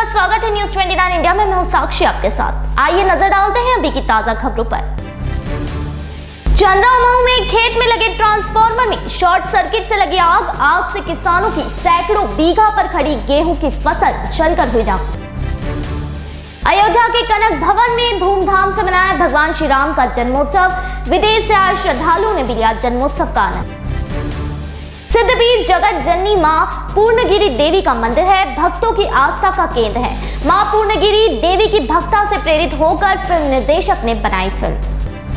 स्वागत है news 29 India में। मैं हूं साक्षी आपके साथ। आइए नजर डालते हैं अभी की ताजा खबरों पर। चंद्रामऊ में खेत में लगे ट्रांसफार्मर में शॉर्ट सर्किट से लगी आग से किसानों की सैकड़ों बीघा पर खड़ी गेहूं की फसल जलकर हुई राख। अयोध्या के कनक भवन में धूमधाम से मनाया भगवान श्री राम का जन्मोत्सव। विदेश से आए श्रद्धालुओं ने भी लिया जन्मोत्सव का आनंद। सिद्धपीठ जगत जननी मां पूर्णगिरी देवी का मंदिर है, भक्तों की आस्था का केंद्र है। मां पूर्णगिरी देवी की भक्ता से प्रेरित होकर फिल्म निर्देशक ने बनाई फिल्म।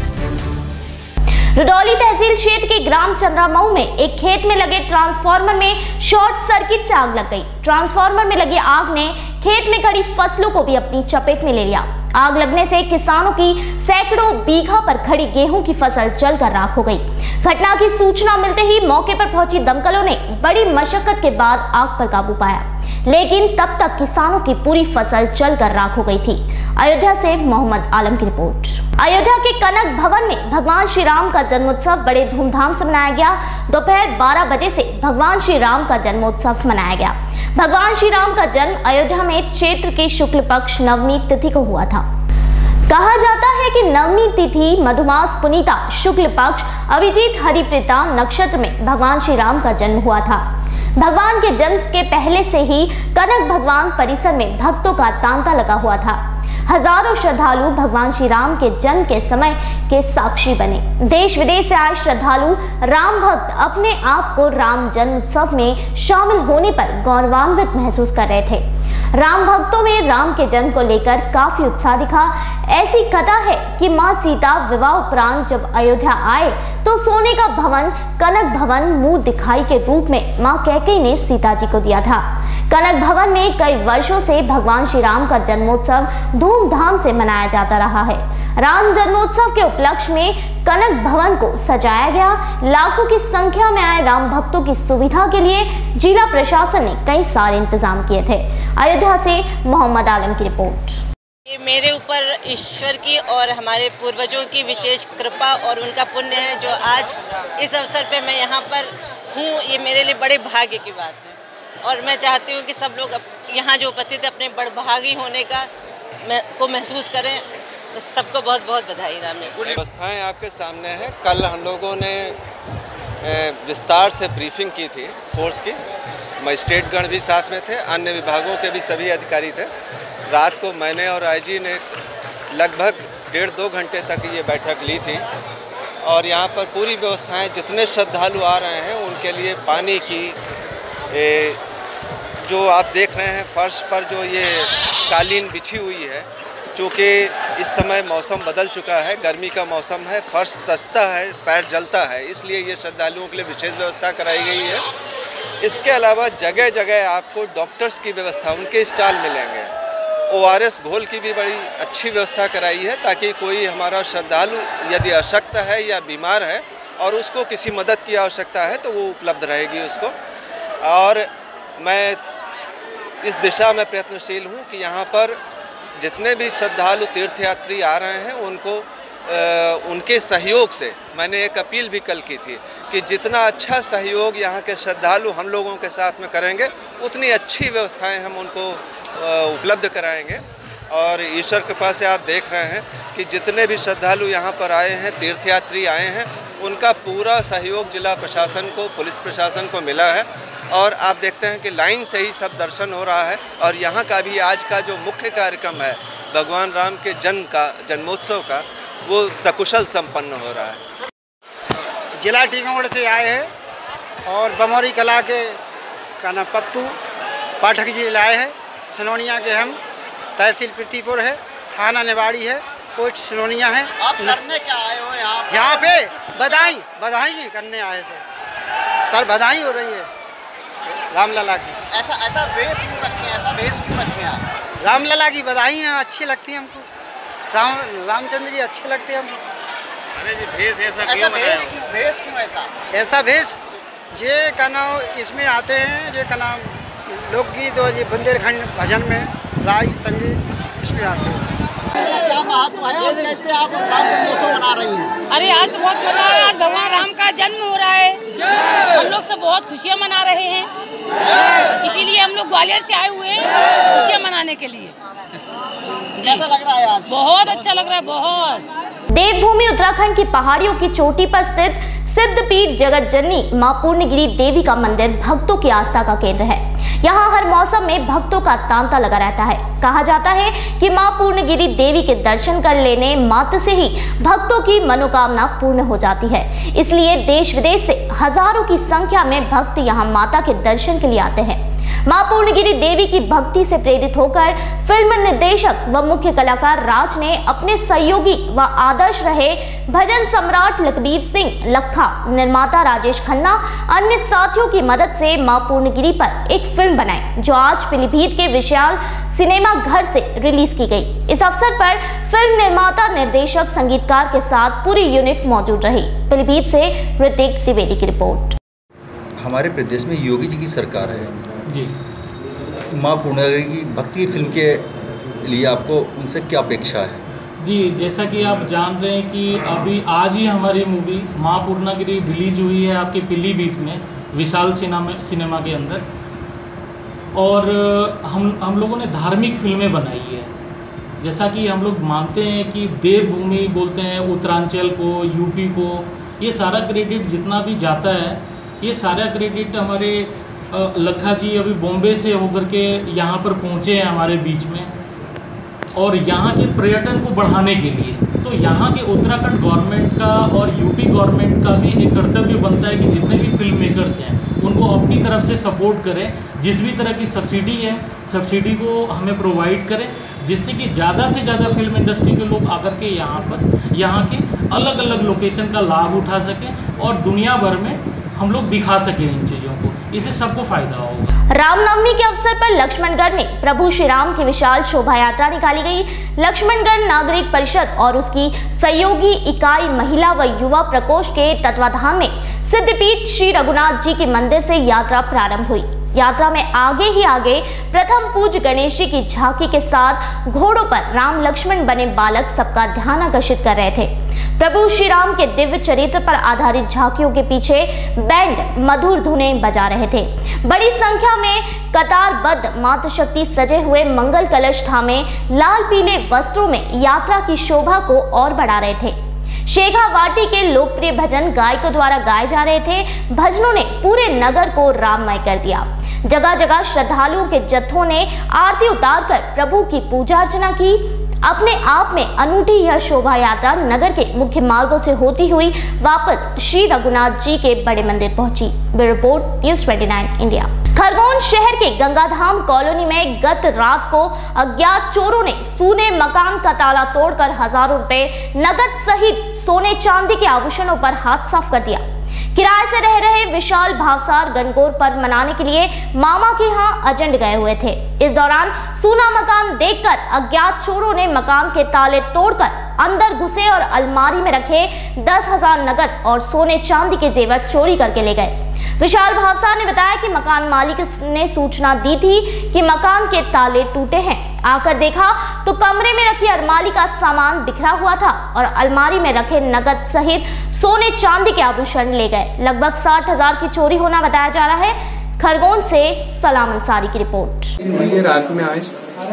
रुदौली तहसील क्षेत्र के ग्राम चंद्रामऊ में एक खेत में लगे ट्रांसफार्मर में शॉर्ट सर्किट से आग लग गई। ट्रांसफार्मर में लगी आग ने खेत में खड़ी फसलों को भी अपनी चपेट में ले लिया। आग लगने से किसानों की सैकड़ों बीघा पर खड़ी गेहूं की फसल जलकर राख हो गई। घटना की सूचना मिलते ही मौके पर पहुंची दमकलों ने बड़ी मशक्कत के बाद आग पर काबू पाया, लेकिन तब तक किसानों की पूरी फसल जलकर राख हो गई थी। अयोध्या से मोहम्मद आलम की रिपोर्ट। अयोध्या के कनक भवन में भगवान श्री राम का जन्मोत्सव बड़े धूमधाम से मनाया गया। दोपहर 12 बजे से भगवान श्री राम का जन्मोत्सव मनाया गया। भगवान श्री राम का जन्म अयोध्या में चैत्र के शुक्ल पक्ष नवमी तिथि को हुआ था। कहा जाता है कि नवमी तिथि मधुमास पुनीता शुक्ल पक्ष अभिजीत हरिप्रीता नक्षत्र में भगवान श्री राम का जन्म हुआ था। भगवान के जन्म के पहले से ही कनक भगवान परिसर में भक्तों का तांता लगा हुआ था। हजारों श्रद्धालु भगवान श्री राम के जन्म के समय के साक्षी बने। देश विदेश से आए श्रद्धालु राम भक्त अपने आप को राम जन्मोत्सव में शामिल होने पर गौरवान्वित महसूस कर रहे थे। राम भक्तों में राम के जन्म को लेकर काफी उत्साह दिखा। ऐसी कथा है कि मां सीता विवाह उपरांत जब अयोध्या आए तो सोने का भवन कनक भवन मुंह दिखाई के रूप में मां कैकेयी ने सीता जी को दिया था। कनक भवन में कई वर्षों से भगवान श्री राम का जन्मोत्सव धूमधाम से मनाया जाता रहा है। राम जन्मोत्सव के उपलक्ष्य में कनक भवन को सजाया गया। लाखों की संख्या में आए राम भक्तों की सुविधा के लिए जिला प्रशासन ने कई सारे इंतजाम किए थे। अयोध्या से मोहम्मद आलम की रिपोर्ट। ये मेरे ऊपर ईश्वर की और हमारे पूर्वजों की विशेष कृपा और उनका पुण्य है जो आज इस अवसर पे मैं यहाँ पर हूँ। ये मेरे लिए बड़े भाग्य की बात है और मैं चाहती हूँ कि सब लोग यहाँ जो उपस्थित है अपने बड़भागी होने का को महसूस करें। सबको बहुत बहुत बधाई। राम ने व्यवस्थाएँ आपके सामने हैं। कल हम लोगों ने विस्तार से ब्रीफिंग की थी फोर्स की। मजिस्ट्रेटगण भी साथ में थे, अन्य विभागों के भी सभी अधिकारी थे। रात को मैंने और आईजी ने लगभग 1.5-2 घंटे तक ये बैठक ली थी और यहाँ पर पूरी व्यवस्थाएं जितने श्रद्धालु आ रहे हैं उनके लिए पानी की जो आप देख रहे हैं फर्श पर जो ये कालीन बिछी हुई है, चूँकि इस समय मौसम बदल चुका है, गर्मी का मौसम है, फर्श तचता है, पैर जलता है, इसलिए ये श्रद्धालुओं के लिए विशेष व्यवस्था कराई गई है। इसके अलावा जगह जगह आपको डॉक्टर्स की व्यवस्था, उनके स्टॉल मिलेंगे। ORS घोल की भी बड़ी अच्छी व्यवस्था कराई है ताकि कोई हमारा श्रद्धालु यदि अशक्त है या बीमार है और उसको किसी मदद की आवश्यकता है तो वो उपलब्ध रहेगी उसको। और मैं इस दिशा में प्रयत्नशील हूँ कि यहाँ पर जितने भी श्रद्धालु तीर्थयात्री आ रहे हैं उनको उनके सहयोग से मैंने एक अपील भी कल की थी कि जितना अच्छा सहयोग यहाँ के श्रद्धालु हम लोगों के साथ में करेंगे उतनी अच्छी व्यवस्थाएं हम उनको उपलब्ध कराएंगे। और ईश्वर कृपा से आप देख रहे हैं कि जितने भी श्रद्धालु यहाँ पर आए हैं, तीर्थयात्री आए हैं, उनका पूरा सहयोग जिला प्रशासन को, पुलिस प्रशासन को मिला है और आप देखते हैं कि लाइन से ही सब दर्शन हो रहा है। और यहाँ का भी आज का जो मुख्य कार्यक्रम है भगवान राम के जन्मोत्सव का, वो सकुशल संपन्न हो रहा है। जिला टीकमगढ़ से आए हैं और बमौरी कला के का नाम पप्पू पाठक जी लाए हैं। सनोनिया के हम तहसील पृथ्वीपुर है, थाना निवाड़ी है, पोस्ट सनोनिया है। आप करने क्या आए हो यहाँ पे? बधाई करने आए सर, बधाई हो रही है रामलला की। ऐसा वेश क्यों रखे हैं आप? रामलला की बधाई है, अच्छी लगती है हमको। रामचंद्र जी अच्छे लगते हैं हमको। अरे जी भेष भेष क्यों ऐसा भेष जे का नाम इसमें आते हैं, जे का नाम लोकगीत और ये बुंदेलखंड भजन में राय संगीत इसमें आते हैं। महत्व है और कैसे आप राम जन्मोत्सव मना रही हैं? अरे आज तो बहुत मजा आ रहा है, आज भगवान राम का जन्म हो रहा है, हम लोग सब बहुत खुशियाँ मना रहे हैं, इसीलिए हम लोग ग्वालियर से आए हुए हैं खुशियाँ मनाने के लिए। कैसा लग रहा है आज? बहुत अच्छा लग रहा है, बहुत। देवभूमि उत्तराखंड की पहाड़ियों की चोटी पर स्थित सिद्धपीठ जगत जननी मां पूर्णगिरी देवी का मंदिर भक्तों की आस्था का केंद्र है। यहाँ हर मौसम में भक्तों का तांता लगा रहता है। कहा जाता है कि मां पूर्णगिरी देवी के दर्शन कर लेने मात्र से ही भक्तों की मनोकामना पूर्ण हो जाती है। इसलिए देश विदेश से हजारों की संख्या में भक्त यहाँ माता के दर्शन के लिए आते हैं। मां पूर्णगिरी देवी की भक्ति से प्रेरित होकर फिल्म निर्देशक व मुख्य कलाकार राज ने अपने सहयोगी व आदर्श रहे भजन सम्राट लखबीर सिंह लखा, निर्माता राजेश खन्ना, अन्य साथियों की मदद से मां पूर्णगिरी पर एक फिल्म बनाई, जो आज पीलीभीत के विशाल सिनेमा घर से रिलीज की गई। इस अवसर पर फिल्म निर्माता, निर्देशक, संगीतकार के साथ पूरी यूनिट मौजूद रही। पीलीभीत से ऋतिक द्विवेदी की रिपोर्ट। हमारे प्रदेश में योगी जी की सरकार है जी। मां पूर्णगिरी की भक्ति फिल्म के लिए आपको उनसे क्या अपेक्षा है? जी, जैसा कि आप जान रहे हैं कि अभी आज ही हमारी मूवी मां पूर्णगिरी रिलीज हुई है आपके पीलीभीत में विशाल सिनेमा के अंदर, और हम लोगों ने धार्मिक फिल्में बनाई है। जैसा कि हम लोग मानते हैं कि देवभूमि बोलते हैं उत्तरांचल को, यूपी को, ये सारा क्रेडिट जितना भी जाता है, ये सारा क्रेडिट हमारे लखा जी अभी बॉम्बे से होकर के यहाँ पर पहुँचे हैं हमारे बीच में, और यहाँ के पर्यटन को बढ़ाने के लिए। तो यहाँ के उत्तराखंड गवर्नमेंट का और यूपी गवर्नमेंट का भी एक कर्तव्य बनता है कि जितने भी फिल्म मेकर्स हैं उनको अपनी तरफ से सपोर्ट करें, जिस भी तरह की सब्सिडी है सब्सिडी को हमें प्रोवाइड करें, जिससे कि ज़्यादा से ज़्यादा फिल्म इंडस्ट्री के लोग आकर के यहाँ के अलग अलग लोकेशन का लाभ उठा सकें और दुनिया भर में हम लोग दिखा सकें इन चीज़ों को, इससे सबको फायदा होगा। रामनवमी के अवसर पर लक्ष्मणगढ़ में प्रभु श्री राम की विशाल शोभा यात्रा निकाली गई। लक्ष्मणगढ़ नागरिक परिषद और उसकी सहयोगी इकाई महिला व युवा प्रकोष्ठ के तत्वाधान में सिद्धपीठ श्री रघुनाथ जी के मंदिर से यात्रा प्रारंभ हुई। यात्रा में आगे ही आगे प्रथम पूज्य गणेश जी की झांकी के साथ घोड़ों पर राम लक्ष्मण बने बालक सबका ध्यान आकर्षित कर रहे थे। प्रभु श्री राम के दिव्य चरित्र पर आधारित झांकियों के पीछे बैंड मधुर धुनें बजा रहे थे। बड़ी संख्या में कतारबद्ध मातृशक्ति सजे हुए मंगल कलश थामे लाल पीले वस्त्रों में यात्रा की शोभा को और बढ़ा रहे थे। शेखावाटी के लोकप्रिय भजन गायकों द्वारा गाए जा रहे थे। भजनों ने पूरे नगर को राममय कर दिया। जगह जगह श्रद्धालुओं के जत्थों ने आरती उतारकर प्रभु की पूजा अर्चना की। अपने आप में अनूठी यह शोभा यात्रा नगर के मुख्य मार्गों से होती हुई वापस श्री रघुनाथ जी के बड़े मंदिर पहुंची। Bureau report news 29 India. Khargone शहर के गंगाधाम कॉलोनी में गत रात को अज्ञात चोरों ने सूने मकान का ताला तोड़कर हजारों रुपए नगद सहित सोने चांदी के आभूषणों पर हाथ साफ कर दिया। किराए से रह रहे विशाल भावसार गणगौर पर्व मनाने के लिए मामा के यहाँ अजंड गए हुए थे। इस दौरान सूना मकान देखकर अज्ञात चोरों ने मकान के ताले तोड़कर अंदर घुसे और अलमारी में रखे 10,000 नगद और सोने चांदी के जेवर चोरी करके ले गए। विशाल भावसार ने बताया कि मकान मालिक ने सूचना दी थी कि मकान के ताले टूटे हैं। आकर देखा तो कमरे में रखी अलमारी का सामान बिखरा हुआ था और अलमारी में रखे नगद सहित सोने चांदी के आभूषण ले गए। लगभग 60,000 की चोरी होना बताया जा रहा है। खरगोन से सलाम अंसारी की रिपोर्ट। ये रात में आज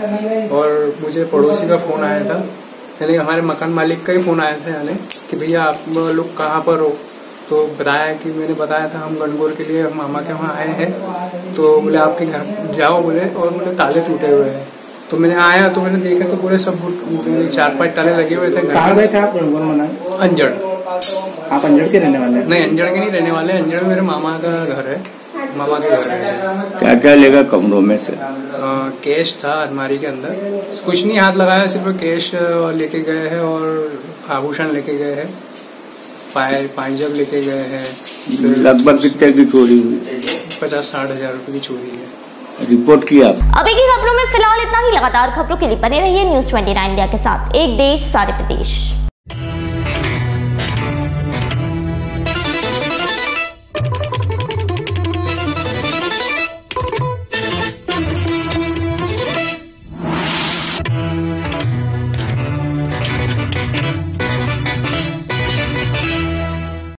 और मुझे पड़ोसी का फोन आया था, यानी हमारे मकान मालिक का ही फोन आया था, यानी कि भैया आप लोग कहाँ पर हो। तो बताया कि मैंने बताया था हम गणगौर के लिए मामा के वहाँ आए हैं, तो बोले आपके घर जाओ बोले, और बोले ताले टूटे हुए हैं। तो मैंने आया तो मैंने देखा तो पूरे सब 4-5 ताले लगे हुए थे। कहाँ गए थे आप गणगौर मनाने? अंजड़। आप अंजड़ के रहने वाले हैं? नहीं, अंजड़ के नहीं रहने वाले। अंजड़ में मेरे मामा का घर है, मामा के घर है। क्या क्या लेगा कमरों में से? कैश था अलमारी के अंदर, कुछ नहीं हाथ लगाया, सिर्फ कैश लेके गए हैं और आभूषण लेके गए हैं, पायजब लेके गए हैं। लगभग कितने की चोरी हुई? 50-60 हजार रुपए की चोरी है। रिपोर्ट किया। अभी की खबरों में फिलहाल इतना ही। लगातार खबरों के लिए बने रहिए न्यूज़ 29 इंडिया के साथ। एक देश सारे प्रदेश।